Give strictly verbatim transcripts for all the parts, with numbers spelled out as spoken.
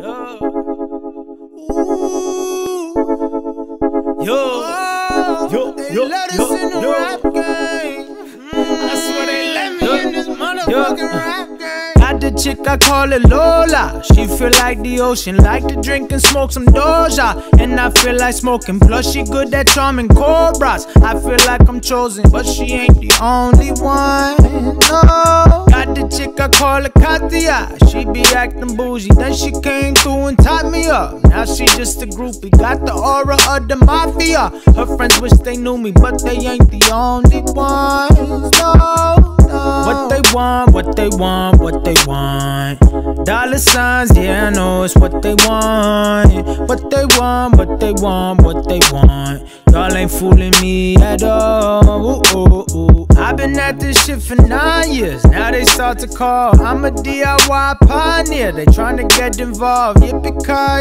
Yo, yo, they yo, let us yo, in the yo. rap game. I swear they let me Yo, in this motherfucking motherfucking rap game. Got the chick, I call her Lola. She feel like the ocean, like to drink and smoke some doja. And I feel like smoking, plus she good at charming cobras. I feel like I'm chosen, but she ain't the only one, no. Got the chick, I call her Catia. She be acting bougie, then she came through and tied me up. Now she just a groupie, got the aura of the mafia. Her friends wish they knew me, but they ain't the only ones, no. What they want, what they want, what they want. Dollar signs, yeah, I know it's what they want. What they want, what they want, what they want. Y'all ain't fooling me at all. Ooh, ooh, ooh. I've been at this shit for nine years. Now they start to call. I'm a D I Y pioneer. They tryna get involved. Yippee,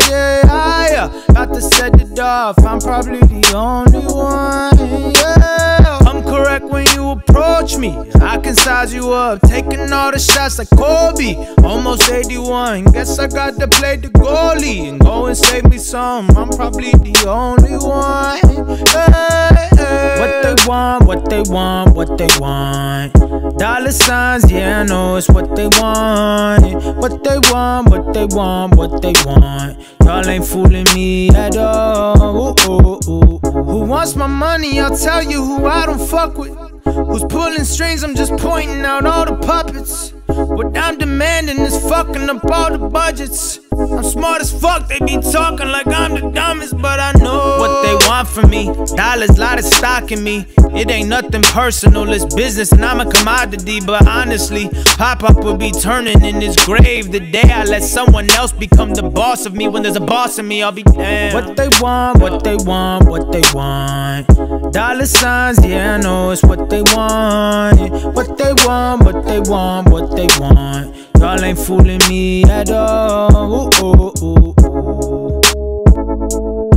kiyay. About to set it off. I'm probably the only one. Yeah. I'm correct when you approach me. I can size you up, taking all the shots like Kobe. Almost eighty-one, guess I got to play the goalie and go and save me some. I'm probably the only one. Hey, hey. What they want, what they want, what they want. Dollar signs, yeah, I know it's what they want. What they want, what they want, what they want. Y'all ain't fooling me at all. Ooh, ooh, ooh. Who wants my money? I'll tell you who I don't fuck with. Who's pulling strings? I'm just pointing out all the puppets. What I'm demanding is fucking up all the budgets. I'm smart as fuck, they be talking like I'm the dumbest, but I know what they want from me. Dollars, lot of stock in me. It ain't nothing personal, it's business and I'm a commodity. But honestly, Pop-Up will be turning in his grave the day I let someone else become the boss of me. When there's a boss in me, I'll be damned. What they want, what they want, what they want. Dollar signs, yeah, I know it's what they want. What they want, what they want, what they want. Y'all ain't fooling me at all. Ooh, ooh, ooh, ooh.